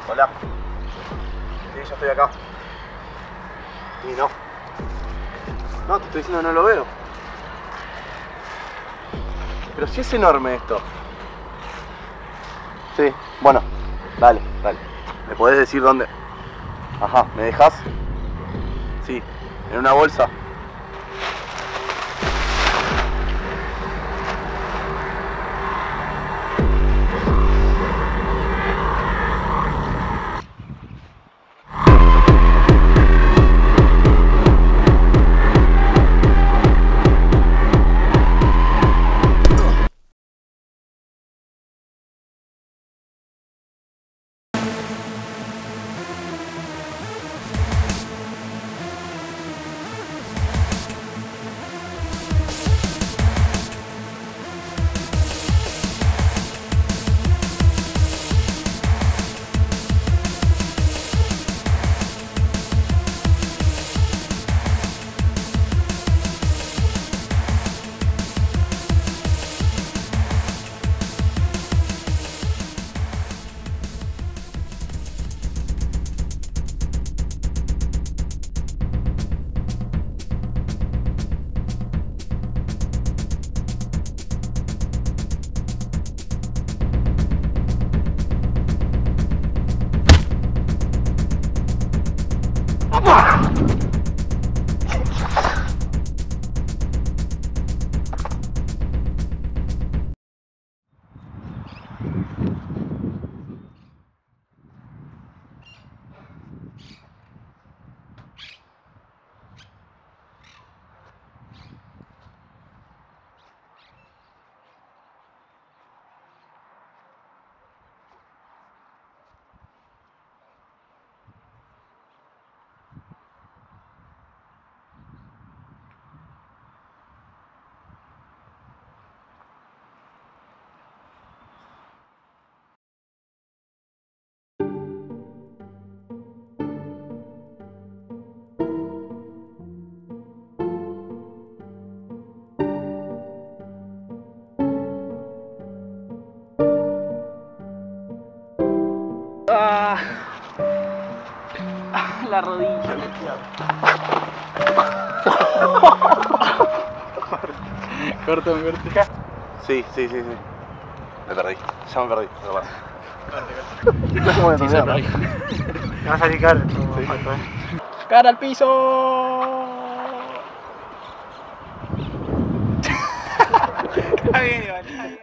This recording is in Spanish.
Hola. Sí, yo estoy acá. Y no. No, te estoy diciendo que no lo veo. Pero si es enorme esto. Sí, bueno, dale, dale. ¿Me podés decir dónde? Ajá, ¿me dejás? Sí, en una bolsa. La rodilla. Corto, me corté. Sí. Me perdí, ya me perdí, de verdad. Sí, se perdí. Te vas a salir cara. ¡Cara al piso! Está bien, Iván.